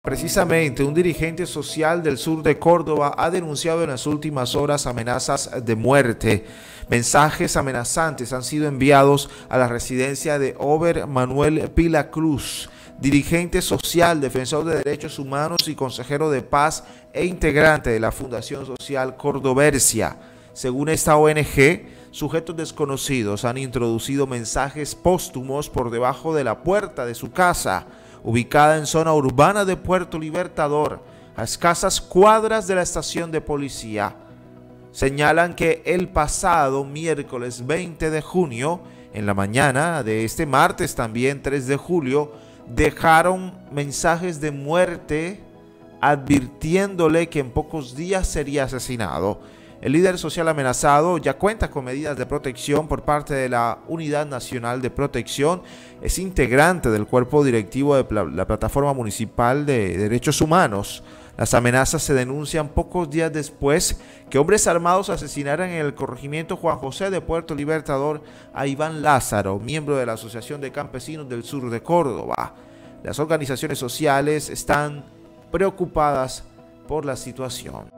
Precisamente, un dirigente social del sur de Córdoba ha denunciado en las últimas horas amenazas de muerte. Mensajes amenazantes han sido enviados a la residencia de Ober Manuel Pila Cruz, dirigente social, defensor de derechos humanos y consejero de paz e integrante de la Fundación Social Cordoversia. Según esta ONG, sujetos desconocidos han introducido mensajes póstumos por debajo de la puerta de su casa, ubicada en zona urbana de Puerto Libertador, a escasas cuadras de la estación de policía. Señalan que el pasado miércoles 20 de junio, en la mañana de este martes también 3 de julio, dejaron mensajes de muerte advirtiéndole que en pocos días sería asesinado. El líder social amenazado ya cuenta con medidas de protección por parte de la Unidad Nacional de Protección. Es integrante del cuerpo directivo de la Plataforma Municipal de Derechos Humanos. Las amenazas se denuncian pocos días después que hombres armados asesinaran en el corregimiento Juan José de Puerto Libertador a Iván Lázaro, miembro de la Asociación de Campesinos del Sur de Córdoba. Las organizaciones sociales están preocupadas por la situación.